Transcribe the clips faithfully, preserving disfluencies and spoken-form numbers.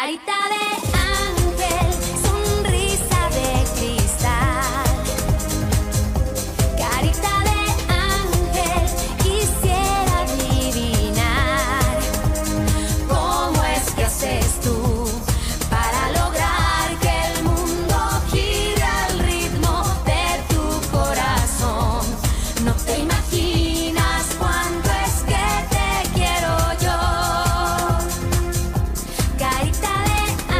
Carita de ángel, sonrisa de cristal. Carita de ángel, quisiera adivinar cómo es que haces tú para lograr que el mundo gire al ritmo de tu corazón. No te imaginas cuánto es que te quiero yo. Carita de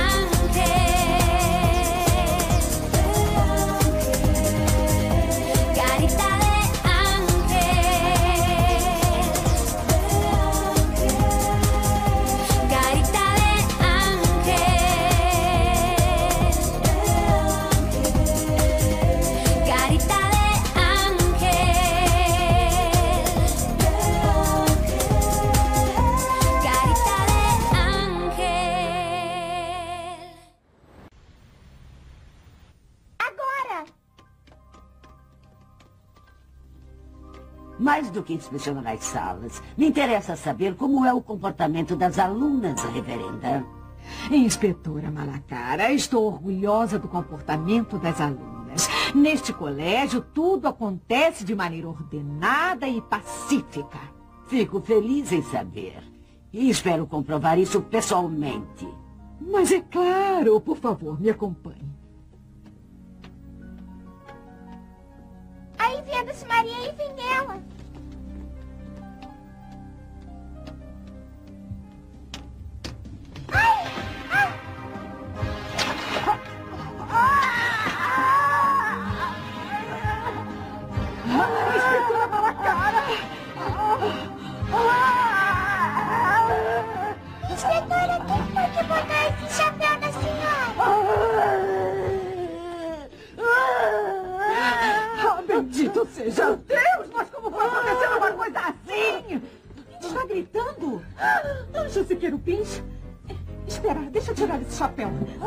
ángel, carita de ángel, carita de ángel, carita de ángel, carita de ángel. Agora! Mais do que inspecionar as salas, me interessa saber como é o comportamento das alunas, reverenda. Inspetora Malacara, estou orgulhosa do comportamento das alunas. Neste colégio, tudo acontece de maneira ordenada e pacífica. Fico feliz em saber. E espero comprovar isso pessoalmente. Mas é claro, por favor, me acompanhe. Aí vem a Dulce Maria e vem ela. Ai! Ai! Inspetora Malacara! Inspetora, quem foi que botou esse chapéu na senhora? Ah, bendito seja Deus! Mas como foi acontecer uma coisa assim? Está gritando? Anjo Siqueiro-Pins? Espera, deixa eu tirar esse chapéu.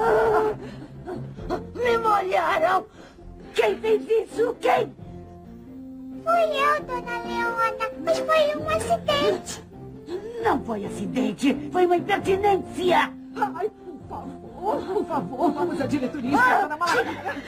Me molharam! Quem fez isso? Quem? Fui eu, dona Leona, mas foi um acidente. Não foi acidente, foi uma impertinência. Ai, por favor, por favor, vamos à diretoria, inspetora Malacara.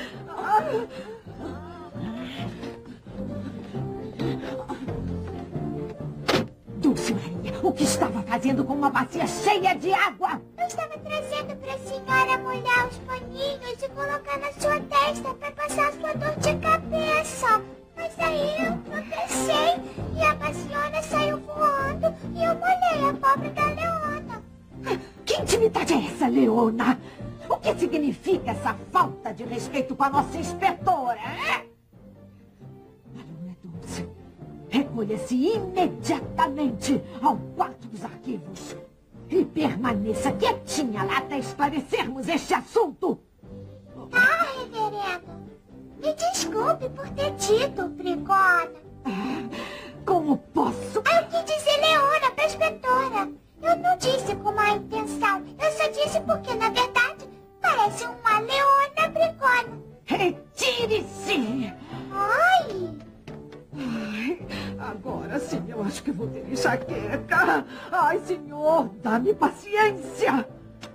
Dulce Maria, o que estava fazendo com uma bacia cheia de água? Eu estava trazendo para a senhora molhar os paninhos e colocar na sua testa para passar a sua dor de cabeça. Mas aí eu tropecei e a baciona saiu voando e eu molhei a pobre da Leona. Que intimidade é essa, Leona? O que significa essa falta de respeito com a nossa inspetora, é? Aluna Dulce, recolha-se imediatamente ao quarto dos arquivos e permaneça quietinha lá até esclarecermos este assunto. Ah, reverendo, me desculpe por ter dito, brigona. Como posso? Ah, eu quis dizer Leona para a inspetora. Eu não disse com má intenção. Eu só disse porque, na verdade, parece uma leona brigona. Retire-se! Ai! Ai, agora sim, eu acho que vou ter enxaqueca. Ai, senhor, dá-me paciência.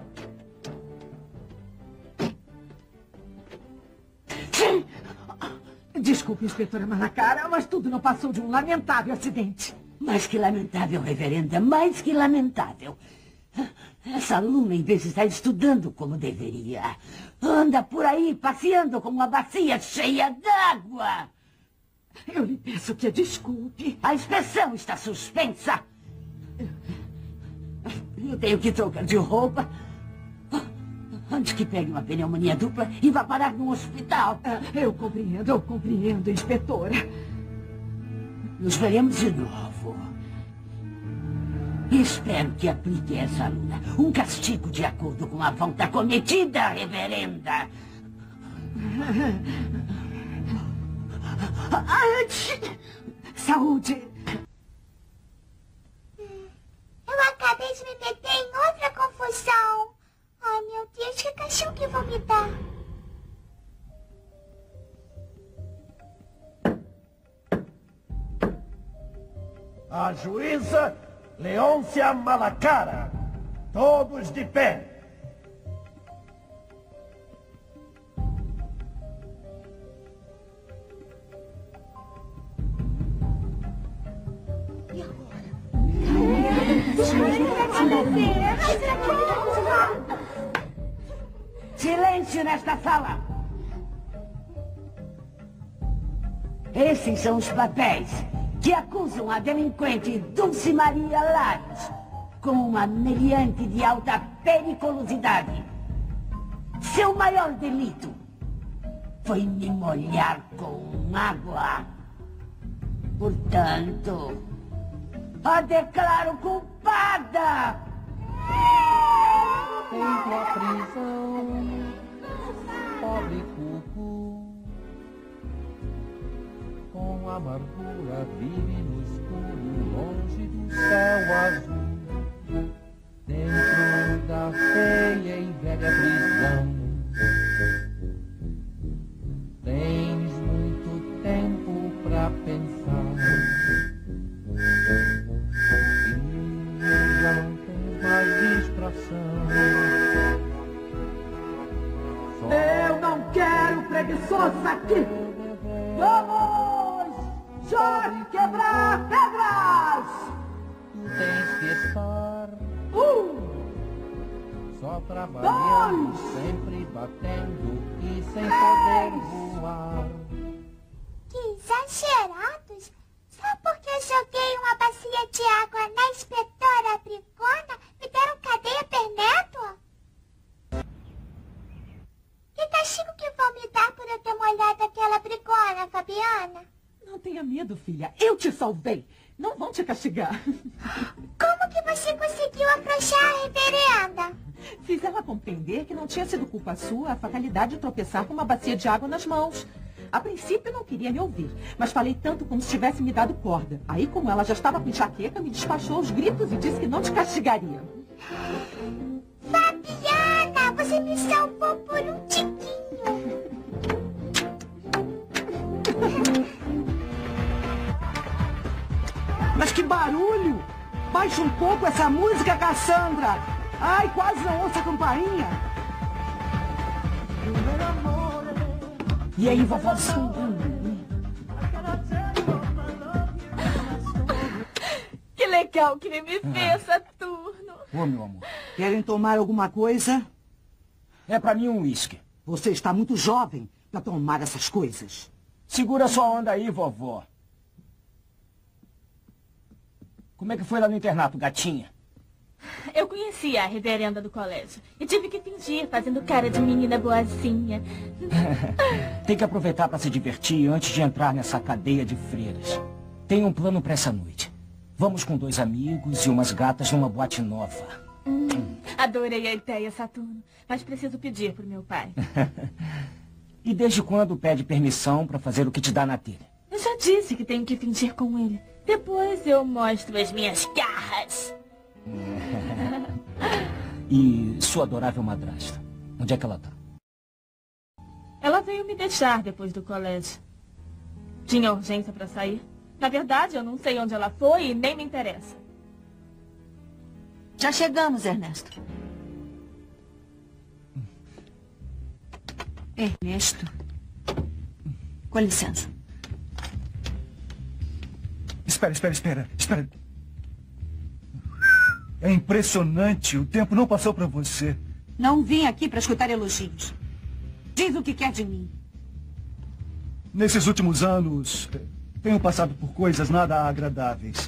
Desculpe, inspetora Malacara, mas tudo não passou de um lamentável acidente. Mais que lamentável, reverenda, mais que lamentável. Essa aluna, em vez de estar estudando como deveria, anda por aí passeando com uma bacia cheia d'água. Eu lhe peço que a desculpe. A inspeção está suspensa. Eu tenho que trocar de roupa antes que pegue uma pneumonia dupla e vá parar num hospital. Eu compreendo, eu compreendo, inspetora. Nos veremos de novo. Espero que aplique a essa aluna um castigo de acordo com a falta cometida, reverenda. Saúde. Eu acabei de me meter em outra confusão. Ai, meu Deus, que cachorro que vou me dar? A juíza Leôncia Malacara. Todos de pé. silêncio nesta sala! Esses são os papéis que acusam a delinquente Dulce Maria Lares como uma meliante de alta periculosidade. Seu maior delito foi me molhar com água. Portanto, a declaro culpada! Feito a prisão, pobre Cucu, com amargura vive no escuro, longe do céu azul, dentro da feia e velha prisão. Tens muito tempo pra pensar, e já não tens mais distração. Eu não quero preguiçoso aqui! Vamos! Já quebrar pedras! Tu tens que estar Um! só trabalhando, Dois! sempre batendo e sem poder voar. Que exagerados! Só porque eu joguei uma bacia de água na inspetora brigona, me deram cadeia perpétua? Que castigo que vão me dar por eu ter molhado aquela brigona, Fabiana? Não tenha medo, filha. Eu te salvei. Não vão te castigar. Como que você conseguiu afrouxar a reverenda? Fiz ela compreender que não tinha sido culpa sua a fatalidade de tropeçar com uma bacia de água nas mãos. A princípio não queria me ouvir, mas falei tanto como se tivesse me dado corda. Aí, como ela já estava com enxaqueca, me despachou aos gritos e disse que não te castigaria. Fabiana, você me salvou por um tiquinho. Mas que barulho! Baixa um pouco essa música, Cassandra! Ai, quase não ouço a campainha! E aí, vovozinho? Que legal que me vê, Saturno. Ô, meu amor. Querem tomar alguma coisa? É pra mim um uísque. Você está muito jovem para tomar essas coisas. Segura sua onda aí, vovó. Como é que foi lá no internato, gatinha? Eu conheci a reverenda do colégio e tive que fingir, fazendo cara de menina boazinha. Tem que aproveitar para se divertir antes de entrar nessa cadeia de freiras. Tem um plano para essa noite. Vamos com dois amigos e umas gatas numa boate nova. Hum, adorei a ideia, Saturno, mas preciso pedir pro meu pai. E desde quando pede permissão para fazer o que te dá na telha? Eu já disse que tenho que fingir com ele. Depois eu mostro as minhas garras. E sua adorável madrasta? Onde é que ela tá? Ela veio me deixar depois do colégio. Tinha urgência para sair. Na verdade, eu não sei onde ela foi e nem me interessa. Já chegamos, Ernesto. Ernesto. Com licença. Espera, espera, espera, espera. É impressionante, o tempo não passou para você. Não vim aqui para escutar elogios. Diz o que quer de mim. Nesses últimos anos, tenho passado por coisas nada agradáveis.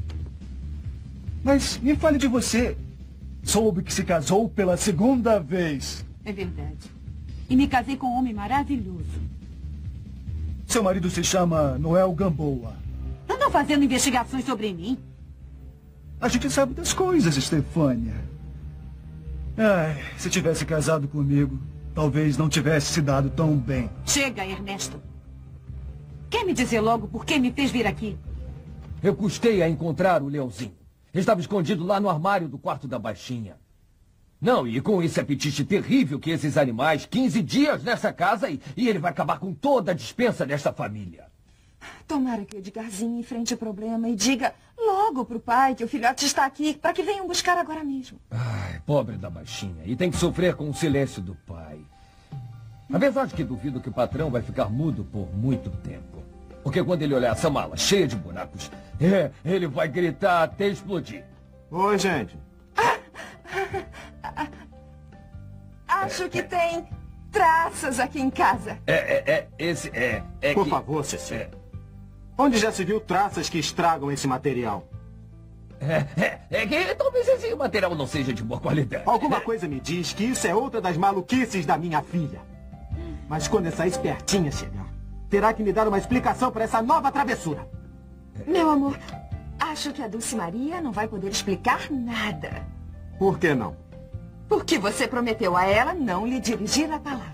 Mas me fale de você. Soube que se casou pela segunda vez. É verdade. E me casei com um homem maravilhoso. Seu marido se chama Noel Gamboa. Andam fazendo investigações sobre mim? A gente sabe das coisas, Estefânia. Ai, se tivesse casado comigo, talvez não tivesse se dado tão bem. Chega, Ernesto. Quer me dizer logo por que me fez vir aqui? Eu custei a encontrar o Leãozinho. Estava escondido lá no armário do quarto da baixinha. Não, e com esse apetite terrível que esses animais, quinze dias nessa casa e, e ele vai acabar com toda a despensa desta família. Tomara que o Edgarzinho enfrente o problema e diga logo pro pai que o filhote está aqui, para que venham buscar agora mesmo. Ai, pobre da baixinha. E tem que sofrer com o silêncio do pai. A verdade é que duvido que o patrão vai ficar mudo por muito tempo. Porque quando ele olhar essa mala cheia de buracos, é, ele vai gritar até explodir. Oi, gente. Acho que tem traças aqui em casa. É, é, é, esse é... é Por que... favor, Cecília. É. Onde já se viu traças que estragam esse material? É, é, é que talvez esse material não seja de boa qualidade. Alguma coisa me diz que isso é outra das maluquices da minha filha. Mas quando essa espertinha chegar, terá que me dar uma explicação para essa nova travessura. Meu amor, acho que a Dulce Maria não vai poder explicar nada. Por que não? Porque você prometeu a ela não lhe dirigir a palavra.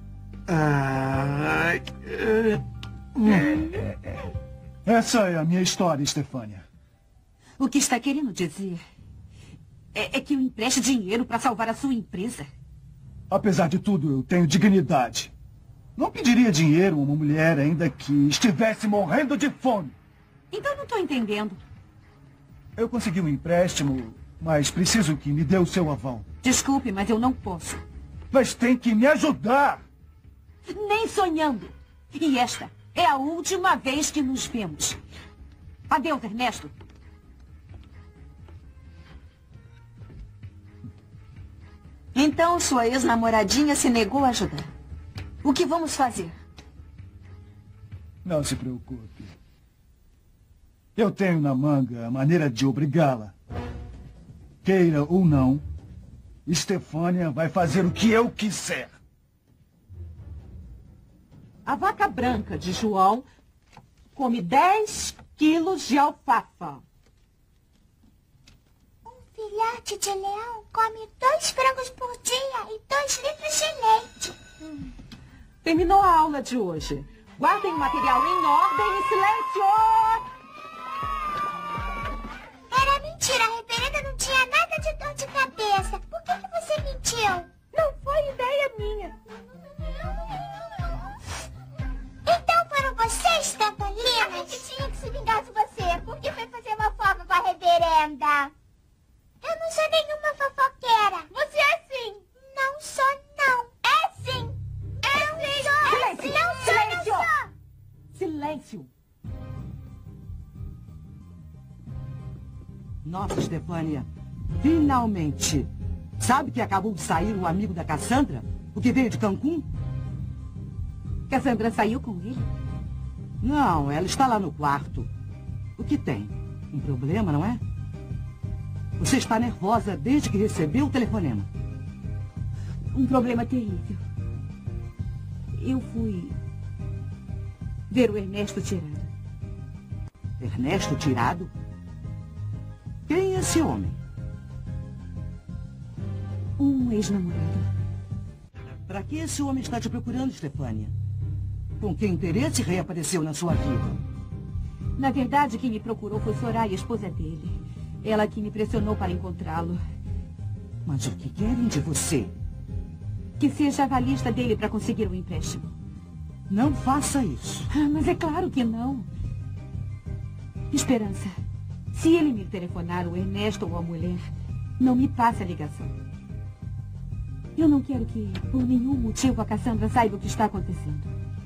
Ah, essa é a minha história, Estefânia. O que está querendo dizer é, é que eu empreste dinheiro para salvar a sua empresa. Apesar de tudo, eu tenho dignidade. Não pediria dinheiro a uma mulher ainda que estivesse morrendo de fome. Então não estou entendendo. Eu consegui um empréstimo, mas preciso que me dê o seu aval. Desculpe, mas eu não posso. Mas tem que me ajudar. Nem sonhando. E esta é a última vez que nos vemos. Adeus, Ernesto. Então sua ex-namoradinha se negou a ajudar. O que vamos fazer? Não se preocupe. Eu tenho na manga a maneira de obrigá-la. Queira ou não, Estefânia vai fazer o que eu quiser. A vaca branca de João come dez quilos de alfafa. Um filhote de leão come dois frangos por dia e dois litros de leite. Terminou a aula de hoje. Guardem o material em ordem e silêncio! Era mentira, a reverenda não tinha nada de dor de cabeça. Por que, que você mentiu? Não foi ideia minha. Então foram vocês, Tantalinas? Que tinha que se vingar de você. Por que foi fazer uma fofa com a reverenda? Eu não sou nenhuma fofoqueira. Você é sim. Não sou, não. É sim. É Não sim. sou. Silêncio! Não sou, Silêncio! não sou. Silêncio! Nossa, Estefânia, finalmente. Sabe que acabou de sair o amigo da Cassandra? O que veio de Cancún? Cassandra saiu com ele? Não, ela está lá no quarto. O que tem? Um problema, não é? Você está nervosa desde que recebeu o telefonema. Um problema terrível. Eu fui ver o Ernesto tirado. Ernesto tirado? Quem é esse homem? Um ex-namorado. Para que esse homem está te procurando, Estefânia? Com que interesse reapareceu na sua vida? Na verdade, quem me procurou foi Soraya, a esposa dele. Ela que me pressionou para encontrá-lo. Mas o que querem de você? Que seja avalista dele para conseguir um empréstimo. Não faça isso. Ah, mas é claro que não. Esperança, se ele me telefonar, o Ernesto ou a mulher, não me passe a ligação. Eu não quero que, por nenhum motivo, a Cassandra saiba o que está acontecendo.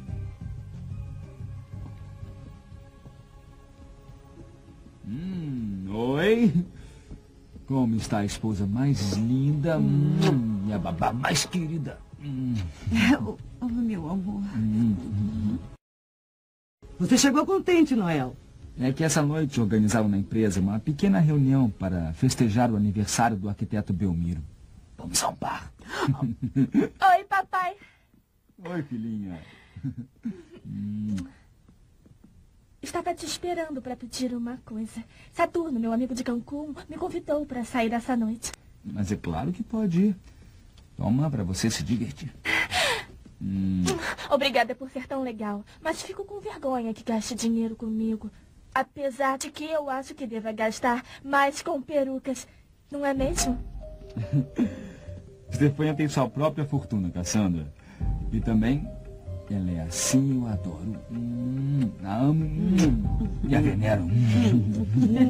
Hum, oi. Como está a esposa mais linda? Hum, minha babá mais querida. Hum. Oh, oh, meu amor. Hum. Você chegou contente, Noel. É que essa noite organizaram na empresa uma pequena reunião para festejar o aniversário do arquiteto Belmiro. Vamos a um bar. Oi, papai. Oi, filhinha. hum. Estava te esperando para pedir uma coisa. Saturno, meu amigo de Cancún, me convidou para sair essa noite. Mas é claro que pode ir. Toma, para você se divertir. Hum. Obrigada por ser tão legal, mas fico com vergonha que gaste dinheiro comigo. Apesar de que eu acho que deva gastar mais com perucas. Não é mesmo? Stefânia tem sua própria fortuna, Cassandra. E também, ela é assim, eu adoro. Hum, a amo hum, e a venero. Hum.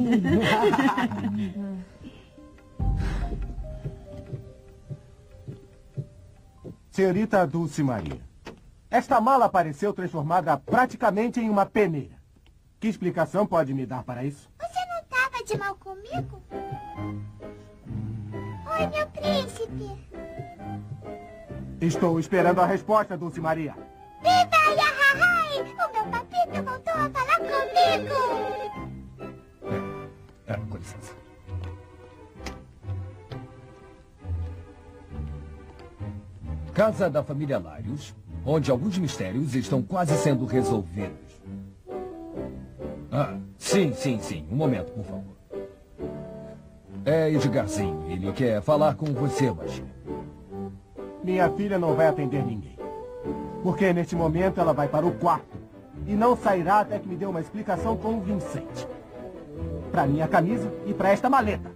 Senhorita Dulce Maria, esta mala apareceu transformada praticamente em uma peneira. Que explicação pode me dar para isso? Você não estava de mal comigo? Oi, meu príncipe. Estou esperando a resposta, Dulce Maria. Viva Yahahai! O meu papito voltou a falar comigo! É, é, com licença. Casa da família Larios, onde alguns mistérios estão quase sendo resolvidos. Ah, sim, sim, sim. Um momento, por favor. É Edgarzinho. Ele quer falar com você, baixinho. Minha filha não vai atender ninguém. Porque neste momento ela vai para o quarto. E não sairá até que me dê uma explicação convincente. Para minha camisa e para esta maleta.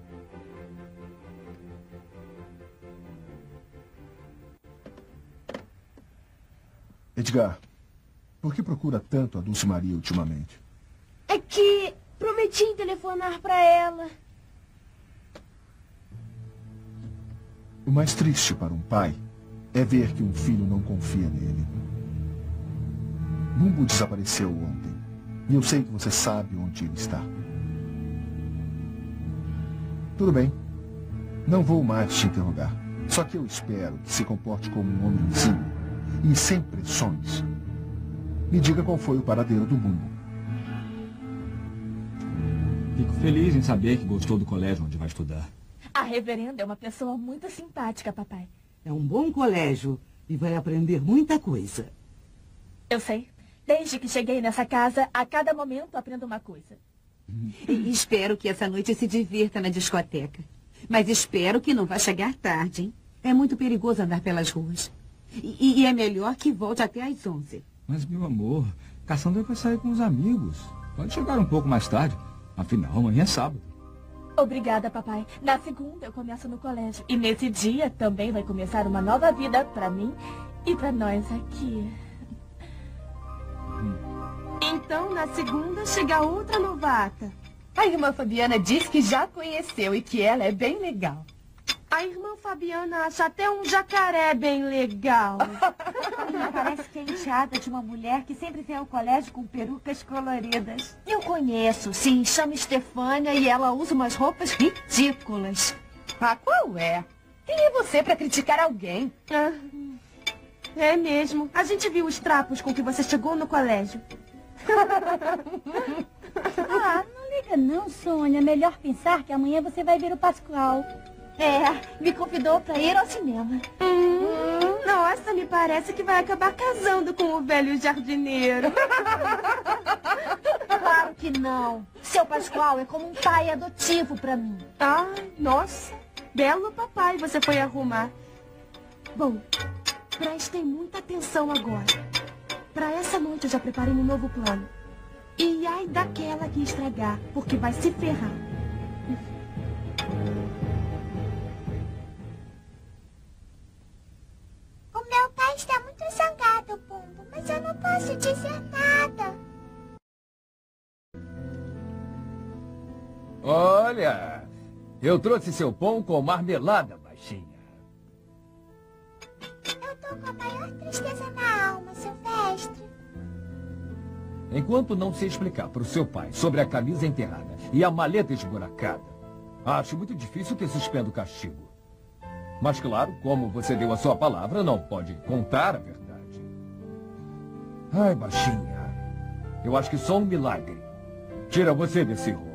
Edgar, por que procura tanto a Dulce Maria ultimamente? É que prometi telefonar pra ela. O mais triste para um pai é ver que um filho não confia nele. Bumbo desapareceu ontem. E eu sei que você sabe onde ele está. Tudo bem. Não vou mais te interrogar. Só que eu espero que se comporte como um homenzinho e sem pressões. Me diga qual foi o paradeiro do Bumbo. Fico feliz em saber que gostou do colégio onde vai estudar. A reverenda é uma pessoa muito simpática, papai. É um bom colégio e vai aprender muita coisa. Eu sei. Desde que cheguei nessa casa, a cada momento aprendo uma coisa. E espero que essa noite se divirta na discoteca. Mas espero que não vá chegar tarde, hein? É muito perigoso andar pelas ruas. E, e é melhor que volte até às onze. Mas, meu amor, Cassandra vai sair com os amigos. Pode chegar um pouco mais tarde. Afinal, amanhã é sábado. Obrigada, papai. Na segunda eu começo no colégio. E nesse dia também vai começar uma nova vida pra mim e pra nós aqui. Então, na segunda, chega outra novata. A irmã Fabiana diz que já conheceu e que ela é bem legal. A irmã Fabiana acha até um jacaré bem legal. Parece que é enteada de uma mulher que sempre vem ao colégio com perucas coloridas. Eu conheço, sim. Chama Estefânia e ela usa umas roupas ridículas. Ah, qual é? Quem é você para criticar alguém? Ah, é mesmo. A gente viu os trapos com que você chegou no colégio. Ah, não liga não, Sônia. Melhor pensar que amanhã você vai ver o Pascoal. É, me convidou para ir ao cinema. Hum, nossa, me parece que vai acabar casando com o velho jardineiro. Claro que não. Seu Pascoal é como um pai adotivo para mim. Ah, nossa. Belo papai você foi arrumar. Bom, prestem muita atenção agora. Para essa noite eu já preparei um novo plano. E ai daquela que estragar, porque vai se ferrar. O meu pai está muito zangado, Bumbo, mas eu não posso dizer nada. Olha, eu trouxe seu pão com marmelada, baixinha. Eu tô com a maior tristeza na alma, Silvestre. Enquanto não se explicar para o seu pai sobre a camisa enterrada e a maleta esburacada, acho muito difícil que suspenda o castigo. Mas claro, como você deu a sua palavra, não pode contar a verdade. Ai, baixinha, eu acho que só um milagre tira você desse rolo.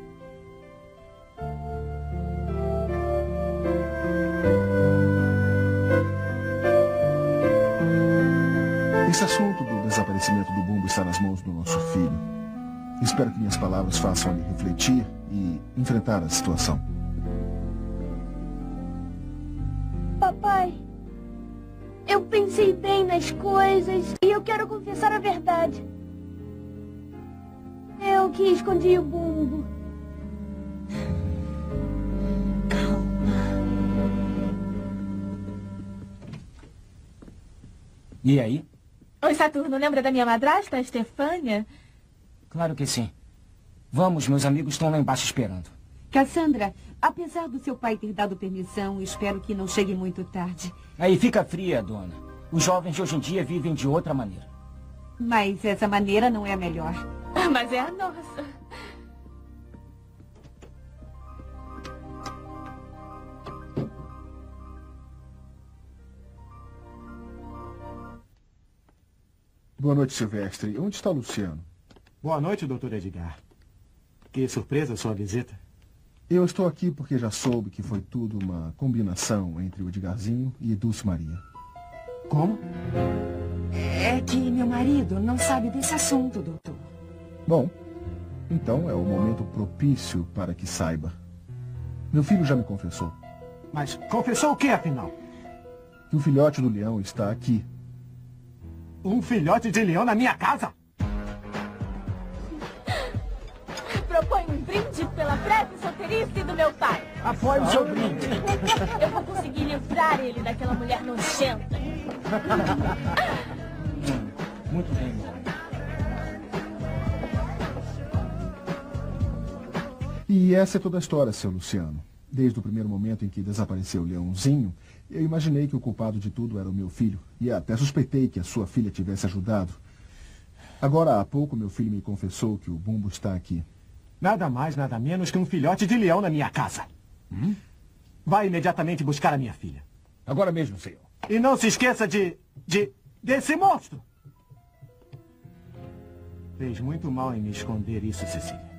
Esse assunto do desaparecimento do Bumbo está nas mãos do nosso filho. Espero que minhas palavras façam ele refletir e enfrentar a situação. Papai, eu pensei bem nas coisas e eu quero confessar a verdade. Eu que escondi o Bumbo. E aí? Oi, Saturno, lembra da minha madrasta, a Estefânia? Claro que sim. Vamos, meus amigos estão lá embaixo esperando. Cassandra, apesar do seu pai ter dado permissão, espero que não chegue muito tarde. Aí fica fria, dona. Os jovens de hoje em dia vivem de outra maneira. Mas essa maneira não é a melhor. Mas é a nossa. Boa noite, Silvestre. Onde está o Luciano? Boa noite, doutor Edgar. Que surpresa sua visita. Eu estou aqui porque já soube que foi tudo uma combinação entre o Edgarzinho e Dulce Maria. Como? É que meu marido não sabe desse assunto, doutor. Bom, então é o momento propício para que saiba. Meu filho já me confessou. Mas confessou o que, afinal? Que o filhote do leão está aqui. Um filhote de leão na minha casa? Propõe um brinde pela breve solteirice do meu pai. Apoie o seu brinde. Eu vou conseguir livrar ele daquela mulher nojenta. Muito bem, meu amor. E essa é toda a história, seu Luciano. Desde o primeiro momento em que desapareceu o leãozinho, eu imaginei que o culpado de tudo era o meu filho. E até suspeitei que a sua filha tivesse ajudado. Agora, há pouco, meu filho me confessou que o Bumbo está aqui. Nada mais, nada menos que um filhote de leão na minha casa. Hum? Vai imediatamente buscar a minha filha. Agora mesmo, senhor. E não se esqueça de... de... desse monstro. Fez muito mal em me esconder isso, Cecília.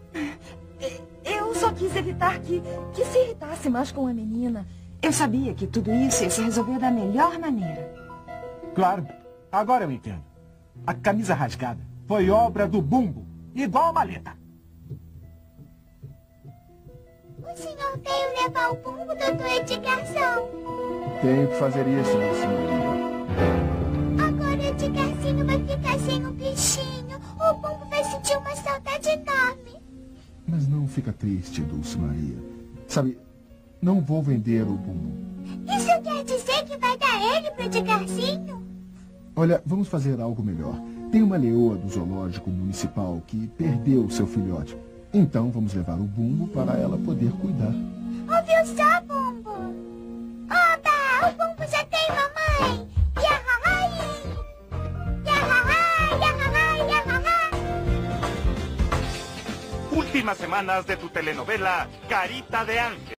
Eu só quis evitar que, que se irritasse mais com a menina. Eu sabia que tudo isso ia se resolver da melhor maneira. Claro. Agora eu entendo. A camisa rasgada foi obra do Bumbo. Igual a maleta. O senhor veio levar o Bumbo, doutor Edgarção. Tenho que fazer isso, Dulce Maria. Agora o Edgarzinho vai ficar sem um bichinho. O Bumbo vai sentir uma saudade enorme. Mas não fica triste, Dulce Maria. Sabe, não vou vender o Bumbo. Isso quer dizer que vai dar ele pro Edgarzinho? Olha, vamos fazer algo melhor. Tem uma leoa do zoológico municipal que perdeu seu filhote. Então vamos levar o Bumbo para ela poder cuidar. Ouviu só, Bumbo? Oba! O Bumbo já tem mamãe! Yahahai! Yahahai! Yahahai! Yahahai! Últimas semanas de tu telenovela Carita de Ángel.